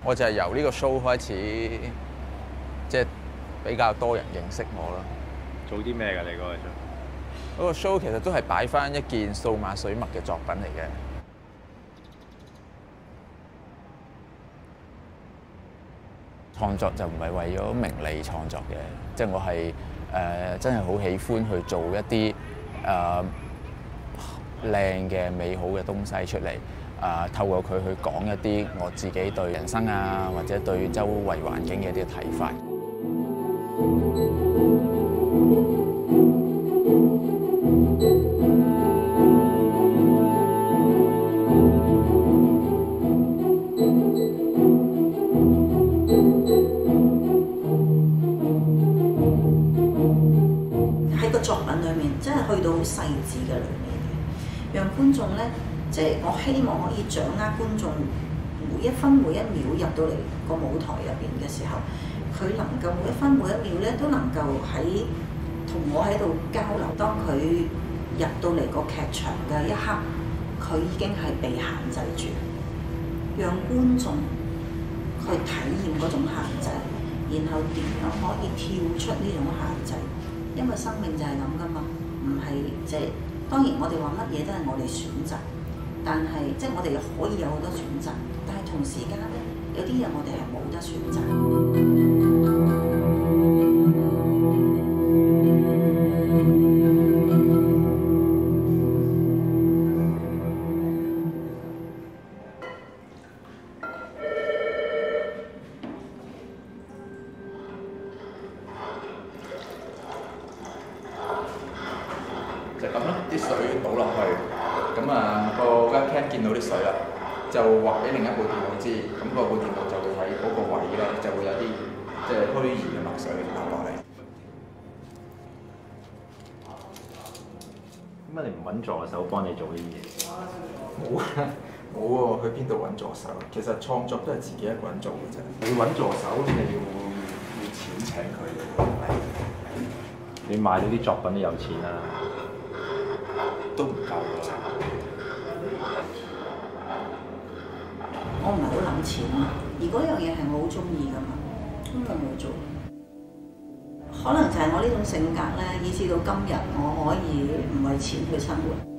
我就係由呢個 show 開始，即係比較多人認識我咯。 做啲咩㗎？你嗰個 show？ 嗰個 show 其實都係擺翻一件數碼水墨嘅作品嚟嘅。創作就唔係為咗名利創作嘅，即係我係真係好喜歡去做一啲靚嘅美好嘅東西出嚟。透過佢去講一啲我自己對人生啊，或者對周圍環境嘅一啲睇法。 喺個作品裏面，真係去到好細緻嘅裏面嘅，讓觀眾咧。即係我希望可以掌握觀眾每一分每一秒入到嚟個舞台入邊嘅時候，佢能夠每一分每一秒咧都能夠喺同我喺度交流。當佢入到嚟個劇場嘅一刻，佢已經係被限制住，讓觀眾去體驗嗰種限制，然後點樣可以跳出呢種限制？因為生命就係咁噶嘛，唔係即係當然我哋話乜嘢都係我哋選擇。但係，即係我哋可以有好多選擇，但係同時間咧，有啲嘢我哋係冇得選擇。 就咁啦，啲水倒落去。咁個 webcam 見到啲水啦，就畫俾另一部電腦知，咁嗰部電腦就會喺嗰個位咧，就會有啲即係虛擬嘅墨水流落嚟。 點解你唔揾助手幫你做呢啲嘢？ 冇啊，冇喎，去邊度揾助手？其實創作都係自己一個人做嘅啫。 你揾助手，你要錢請佢嘅喎。你賣到啲作品都有錢啦， 都唔夠㗎。 我唔係好諗錢咯，而嗰樣嘢係我好中意㗎嘛，咁我冇做。可能就係我呢種性格咧，以至到今日我可以唔為錢去生活。